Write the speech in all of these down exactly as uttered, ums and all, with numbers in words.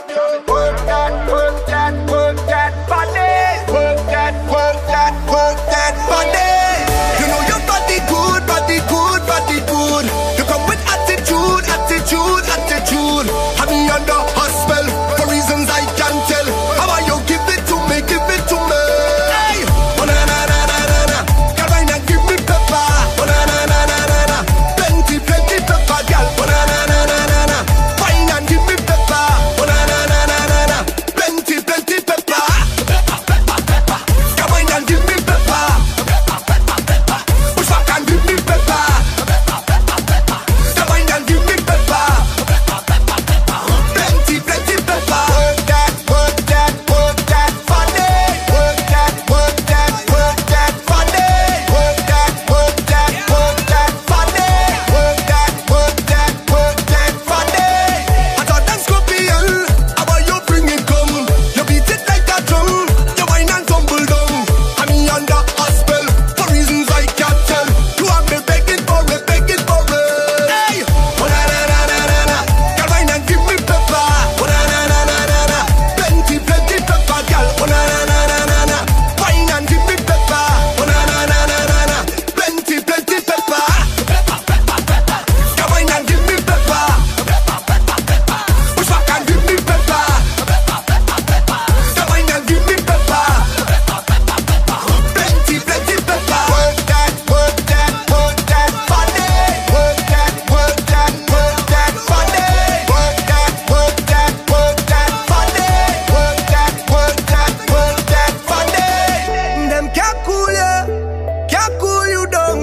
Work that, work that, work that body. Work that, work that, work that body. You know your body good, body good, body good. You come with attitude, attitude, attitude. Have me under a spell for reasons I can't tell. How about you give it to me, give it to me? Hey, oh na na na na na na. Girl, why not give me pepper? Oh na na na na na na. Plenty, plenty pepper, girl. Oh na na na na na na. Why not give me pepper? Oh na na na na na na. Plenty, plenty pepper. Pepper, pepper, pepper. Girl, why not give me pepper? Pepper, pepper, pepper. Push back and give me pepper. Pepper, pepper, pepper. Girl, why not give me pepper? Pepper, pepper, pepper. Plenty, plenty pepper. Work that, work that, work that body. Work that, work that, work that body. Work that, work that, work that body. Work that, work that, work that body. I thought that scorpion, how about you bring it come? You beat it like a drum, you whine and tumble down. I'm me under a spell for reasons I can't tell. You have me begging for it, begging for it. Hey, oh na na na na na na. Girl, whine and give me pepper. Oh na na na na na na. Plenty, plenty pepper, girl. Oh na na na na na na. Whine and give me pepper. Oh na na na na na na. Plenty, plenty pepper. Pepper, pepper, pepper. Girl, whine and give me pepper. Pepper, pepper, pepper. Push back and give me pepper. Pepper, pepper, pepper. Girl, whine and give me pepper. Pepper, pepper, pepper. Plenty, plenty pepper. Work that, work that, work that body. Work that, work that, work that body. Work that, work that, work that body. Work that, work that, work that body. Them can't cool you, can't cool you down.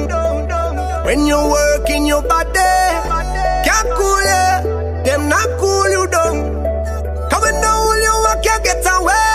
When you work in your body, can't cool you, them not cool you down. Coming down, you can't get away.